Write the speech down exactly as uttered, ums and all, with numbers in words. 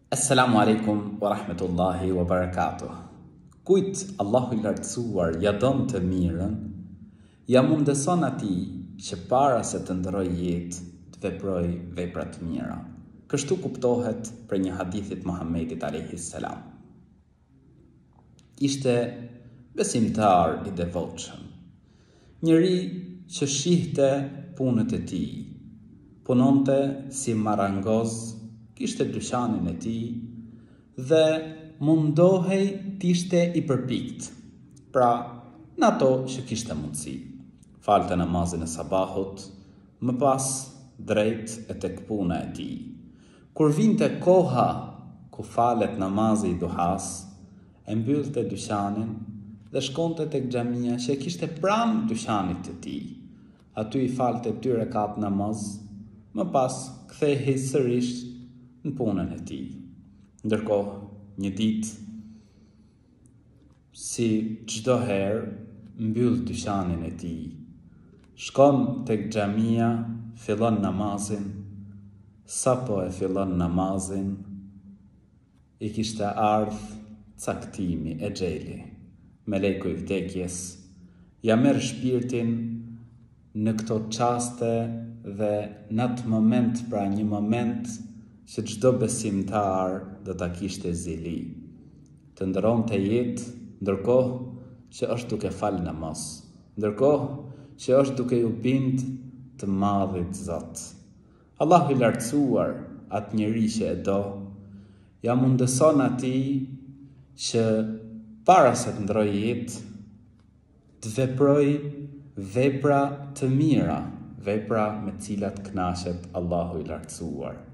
Assalamu alaikum wa rahmetullahi wa barakatuh. Kujt Allahu i lartësuar ja don të mirën, ja mundeson atij që para se të ndroj jetë të veproj vepra të mira. Kështu kuptohet për një hadithit Muhammedit alayhi salam. Ishte besimtar i devotshëm, njëri që shihte punët e tij, punonte si Marangoz, kishte dyqanin e tij dhe mundohej t'ishte i përpikt, pra në ato që kishte mundësi. Falte namazin e sabahut, më pas drejt e tek puna e tij. Kur vinte koha ku falet namazi i duhas, e mbyllte dyqanin dhe shkonte tek xhamia që kishte pranë dyqanit të tij. Aty i falte dy rekat namaz, më pas kthehej sërish në punën e tij. Ndërkohë, një ditë, si çdo herë, mbyll dyqanin e tij, shkon tek xhamia, fillon namazin. Sapo e fillon namazin, i kishte ardh caktimi e xheli. Meleku i vdekjes ja merr shpirtin në këto çaste dhe në atë moment, pra një moment që çdo besimtar do ta kishte zili, të ndronte jetë ndërkohë që është duke fal namaz, ndërkohë që është duke ju bind të madhit Zot. Allahu i lartësuar atë njeri që e do, ja mundeson atij që para se të ndroj jetë, të veproj vepra të mira, vepra me cilat kënaqet Allahu i lartësuar.